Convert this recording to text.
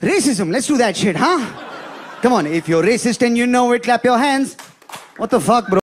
Racism, let's do that shit, huh? Come on, if you're racist and you know it, clap your hands. What the fuck, bro?